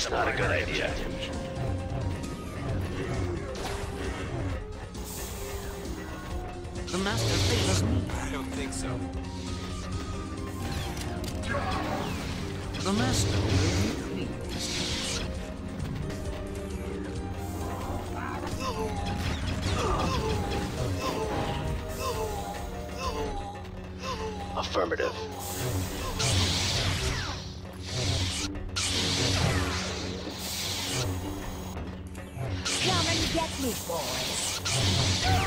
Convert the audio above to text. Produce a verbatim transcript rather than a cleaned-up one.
That's not a good idea. The master favors me. I don't think so. The master will be pleased. Affirmative. Come and get me, boys.